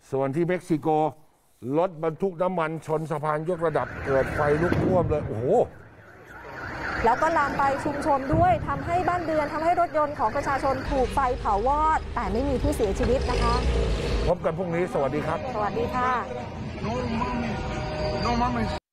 ส่วนที่เม็กซิโกรถบรรทุกน้ำมันชนสะพานยกระดับเกิดไฟลุกท่วมเลยโอ้โหแล้วก็ลามไปชุมชนด้วยทำให้บ้านเรือนทำให้รถยนต์ของประชาชนถูกไฟเผาวอดแต่ไม่มีผู้เสียชีวิตนะคะพบกันพรุ่งนี้สวัสดีครับสวัสดีค่ะ